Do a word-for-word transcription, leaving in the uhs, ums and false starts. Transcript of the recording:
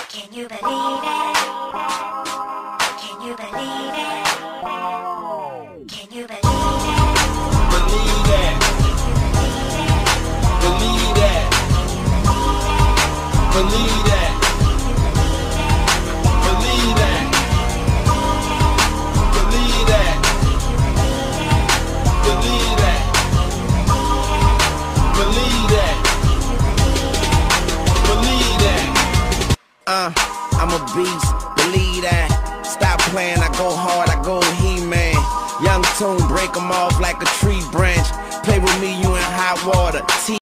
Can you believe it? Can you believe it? Can you believe it? Believe that. Believe that. Believe that. Believe that. Believe that. Believe that. Believe that. Believe that. Uh, I'm a beast, believe that. Stop playing, I go hard, I go He-Man. Young Tune, break 'em off like a tree branch. Play with me, you in hot water.